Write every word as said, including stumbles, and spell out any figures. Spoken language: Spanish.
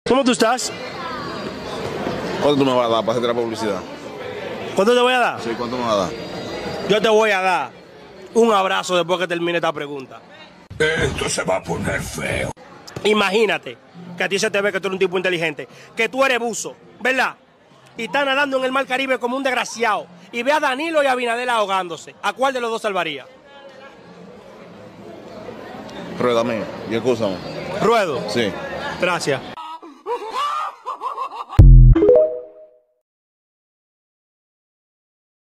¿Cómo tú estás? ¿Cuánto tú me vas a dar para hacerte la publicidad? ¿Cuánto te voy a dar? Sí, ¿cuánto me vas a dar? Yo te voy a dar un abrazo después que termine esta pregunta. Esto se va a poner feo. Imagínate que a ti se te ve que tú eres un tipo inteligente, que tú eres buzo, ¿verdad? Y estás nadando en el mar Caribe como un desgraciado y ve a Danilo y a Abinader ahogándose. ¿A cuál de los dos salvaría? Ruédame y excúsame. Ruedo. Sí. Gracias.